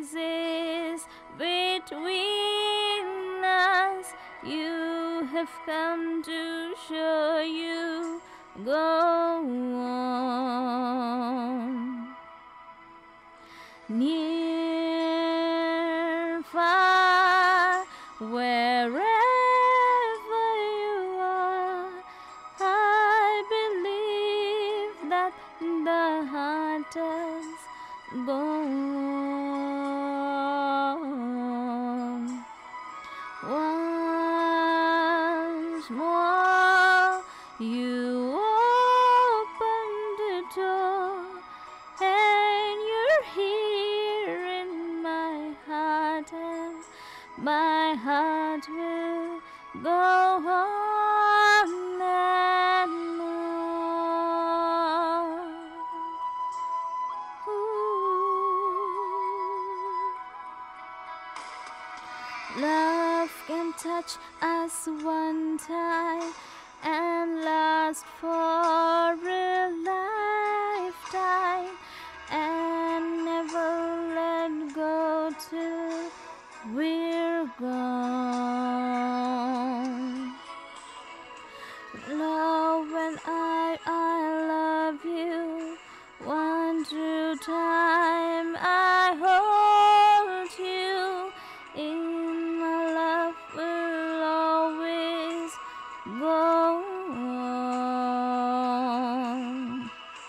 rises between us. You have come to show you go on. Near, far, wherever you are, I believe that the heart does go on. Once more you open the door, and you're here in my heart, and my heart will go on and on. Ooh. Love can touch us one time and last for a lifetime, and never let go till we're gone. Love, when I love you, one true time I hold you, in my love will always go on.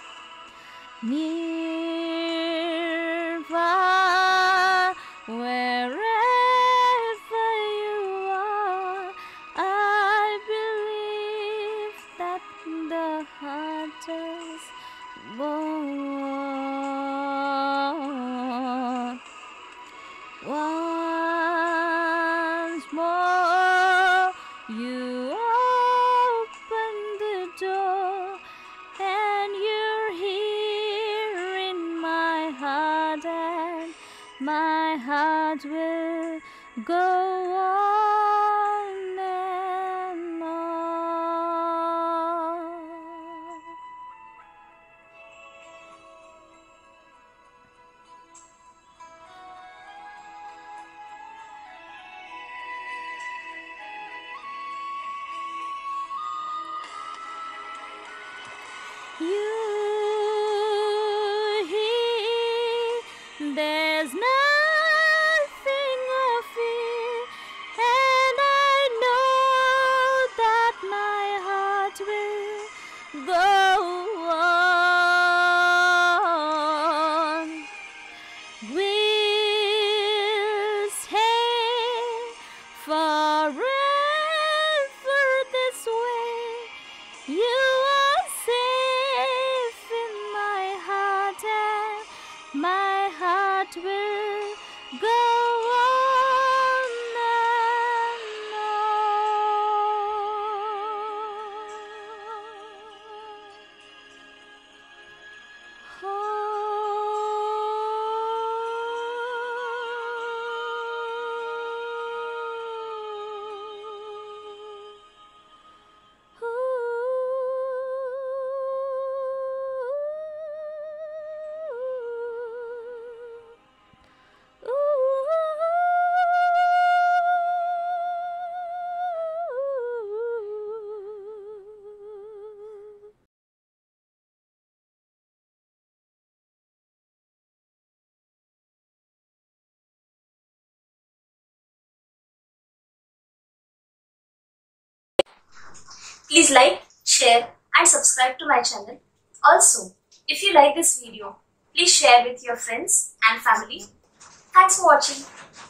Near, far, wherever you are, I believe that the heart does go on. Once more you open the door, and you're here in my heart, and my heart will go on and on. You here, there's nothing I fear, and I know that my heart will go on. We'll stay forever this way. You are safe in my heart, and my heart will go on and Please like, share and subscribe to my channel. Also, if you like this video, please share with your friends and family. Thanks for watching.